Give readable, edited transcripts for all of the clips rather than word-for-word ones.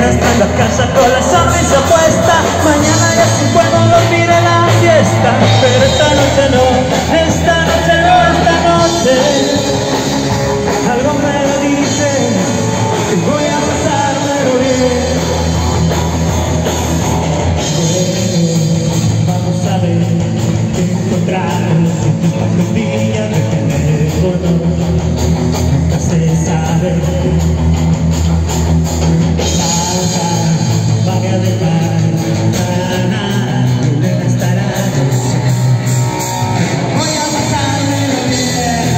entrando a casa con la sonrisa puesta. Mañana ya sí puedo dormir en la siesta, pero esta noche no, esta noche no, esta noche algo me dice que voy a pasármelo bien. Vamos a ver qué encontramos en tu pastilla de teléfono. Nunca se sabe. Vaga de mar, ¿dónde estarás? Voy a pasármelo bien.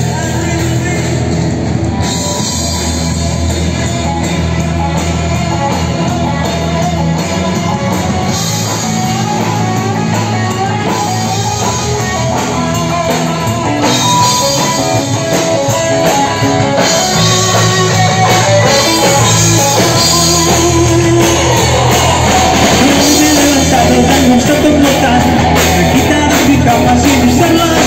Un salto mortal, me quitaron mi capa sin usarla.